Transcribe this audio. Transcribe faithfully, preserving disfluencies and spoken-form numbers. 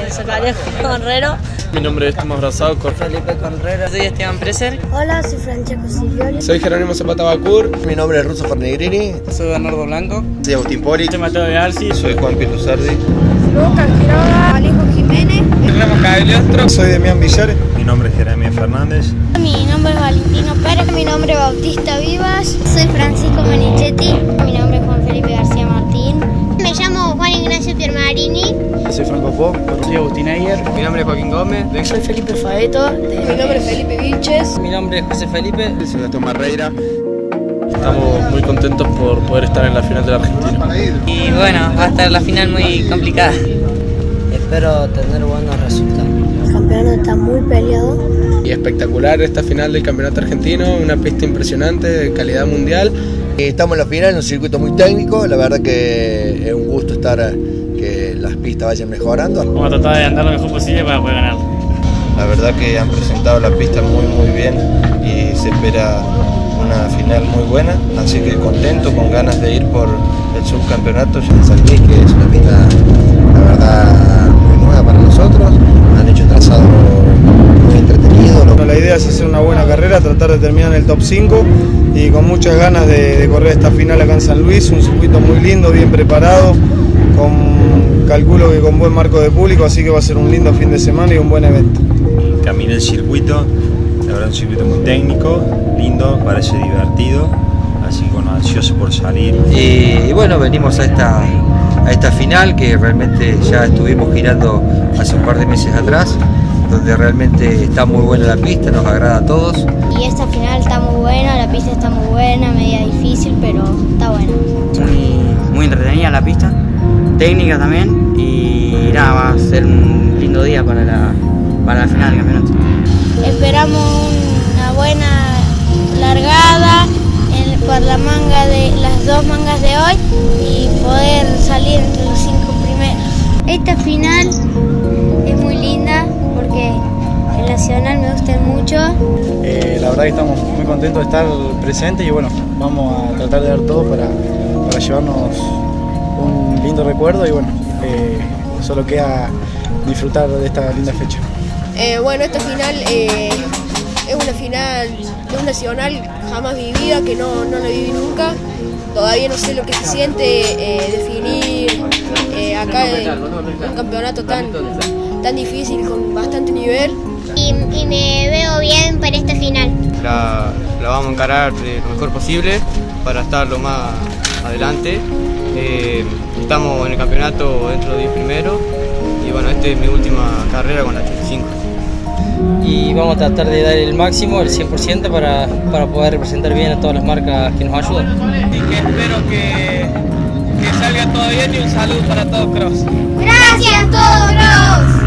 soy María Conrero. Mi nombre es Tomás Brazao, Soy Felipe Conrero. Soy Esteban Preser. Hola, soy Francesco Silioli. Soy Jerónimo Zapata Bacur. Mi nombre es Russo Fornegrini. Soy Bernardo Blanco. Soy Agustín Poli. Soy Mateo de Arci. Soy Juan Piruzardi. Lucas Quiroga. Alejo Jiménez. Ramos Cagliostro. Soy Demián Villares. Mi nombre es Jeremías Fernández. Mi nombre es Valentino Pérez. Mi nombre es Bautista Vivas. Soy Francisco Manichetti. Mi nombre es Juan Felipe García Martín. Me llamo Juan Ignacio Piermarini. Soy Franco Po. Soy Agustín Ayer. Mi nombre es Joaquín Gómez. Soy Felipe Faeto. Mi nombre es Felipe Vilches. Mi nombre es José Felipe. Soy Gastón Marreira. Estamos muy contentos por poder estar en la final del Argentino. Y bueno, va a estar la final muy complicada. Espero tener buenos resultados. El campeonato está muy peleado. Y espectacular esta final del Campeonato Argentino, una pista impresionante de calidad mundial. Estamos en la final, en un circuito muy técnico. La verdad que es un gusto estar, que las pistas vayan mejorando. Vamos a tratar de andar lo mejor posible para poder ganar. La verdad que han presentado la pista muy muy bien y se espera una final muy buena, así que contento, con ganas de ir por el subcampeonato En San Luis, que es una pista, la verdad, muy nueva para nosotros. Han hecho un trazado muy entretenido. La idea es hacer una buena carrera, tratar de terminar en el top cinco y con muchas ganas de, de correr esta final acá en San Luis. Un circuito muy lindo, bien preparado, con, calculo que con buen marco de público, así que va a ser un lindo fin de semana y un buen evento. Caminé el circuito, la verdad un circuito muy técnico, lindo, parece divertido, así que bueno, ansioso por salir. Y, y bueno, venimos a esta, a esta final que realmente ya estuvimos girando hace un par de meses atrás, donde realmente está muy buena la pista, nos agrada a todos. Y esta final está muy buena, la pista está muy buena, media difícil, pero está buena. Muy, muy entretenida la pista, técnica también. Y nada, va a ser un lindo día para la, para la final del campeonato. Esperamos una buena largada en, por la manga de las dos mangas de hoy y poder salir entre los cinco primeros. Esta final es muy linda porque el nacional me gusta mucho. Eh, la verdad que estamos muy contentos de estar presentes y bueno, vamos a tratar de dar todo para, para llevarnos un lindo recuerdo y bueno, eh, solo queda disfrutar de esta linda fecha. Eh, bueno, esta final eh, es una final de un nacional jamás vivida, que no, no la viví nunca. Todavía no sé lo que se siente eh, definir eh, acá en un campeonato tan, tan difícil, con bastante nivel. Y, y me veo bien para esta final. La, la vamos a encarar eh, lo mejor posible para estar lo más adelante. Eh, estamos en el campeonato dentro de los diez primeros y bueno, esta es mi última carrera con la ochenta y cinco. Y vamos a tratar de dar el máximo, el cien por ciento, para, para poder representar bien a todas las marcas que nos ayudan. Y que espero que, que salga todo bien y un saludo para todo Cross. Gracias, todo Cross.